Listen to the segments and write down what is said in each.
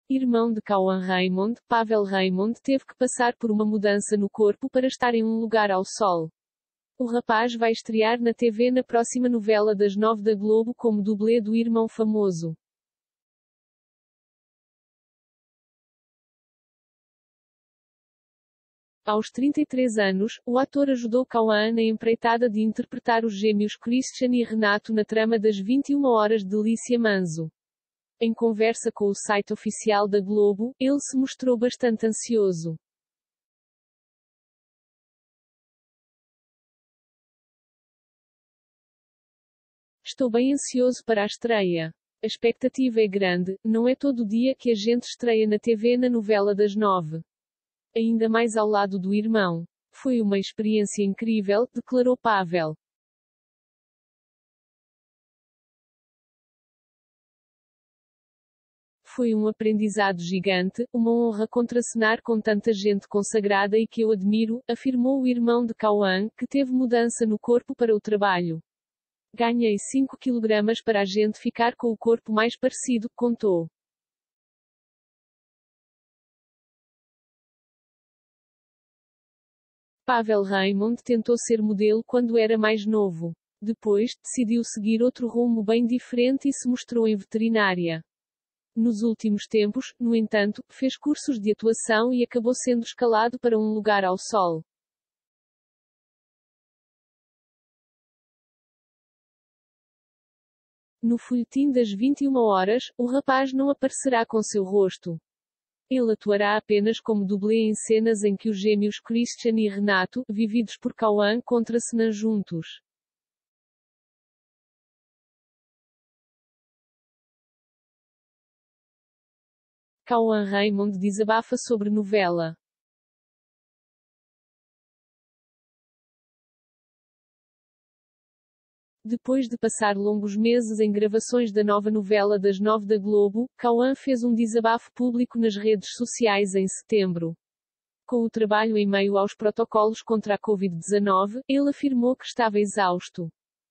Irmão de Cauã Raymond, Pavel Raymond teve que passar por uma mudança no corpo para estar em Um Lugar ao Sol. O rapaz vai estrear na TV na próxima novela das 9 da Globo como dublê do irmão famoso. Aos 33 anos, o ator ajudou Cauã na empreitada de interpretar os gêmeos Christian e Renato na trama das 21 horas de Lícia Manzo. Em conversa com o site oficial da Globo, ele se mostrou bastante ansioso. Estou bem ansioso para a estreia. A expectativa é grande, não é todo dia que a gente estreia na TV na novela das 9. Ainda mais ao lado do irmão. Foi uma experiência incrível, declarou Pavel. Foi um aprendizado gigante, uma honra contracenar com tanta gente consagrada e que eu admiro, afirmou o irmão de Cauã, que teve mudança no corpo para o trabalho. Ganhei 5 kg para a gente ficar com o corpo mais parecido, contou. Pavel Raymond tentou ser modelo quando era mais novo. Depois, decidiu seguir outro rumo bem diferente e se mostrou em veterinária. Nos últimos tempos, no entanto, fez cursos de atuação e acabou sendo escalado para Um Lugar ao Sol. No folhetim das 21 horas, o rapaz não aparecerá com seu rosto. Ele atuará apenas como dublê em cenas em que os gêmeos Christian e Renato, vividos por Cauã, contracenam juntos. Cauã Raymond desabafa sobre novela. Depois de passar longos meses em gravações da nova novela das 9 da Globo, Cauã fez um desabafo público nas redes sociais em setembro. Com o trabalho em meio aos protocolos contra a Covid-19, ele afirmou que estava exausto.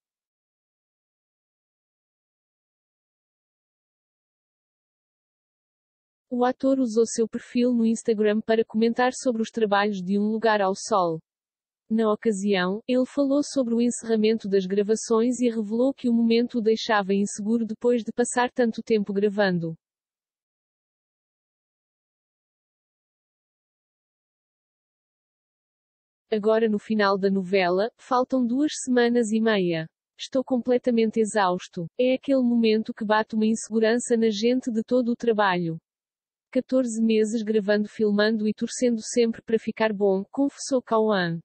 O ator usou seu perfil no Instagram para comentar sobre os trabalhos de Um Lugar ao Sol. Na ocasião, ele falou sobre o encerramento das gravações e revelou que o momento o deixava inseguro depois de passar tanto tempo gravando. Agora no final da novela, faltam 2 semanas e meia. Estou completamente exausto. É aquele momento que bate uma insegurança na gente de todo o trabalho. 14 meses gravando, filmando e torcendo sempre para ficar bom, confessou Cauã.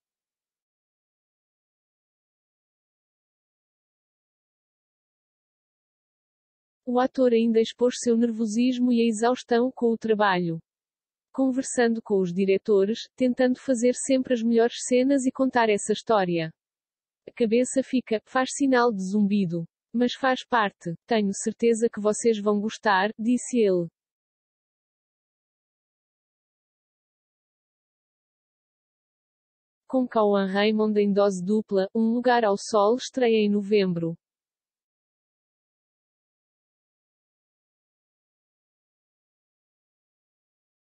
O ator ainda expôs seu nervosismo e a exaustão com o trabalho. Conversando com os diretores, tentando fazer sempre as melhores cenas e contar essa história. A cabeça fica, faz sinal de zumbido. Mas faz parte. Tenho certeza que vocês vão gostar, disse ele. Com Cauã Raymond em dose dupla, Um Lugar ao Sol estreia em novembro.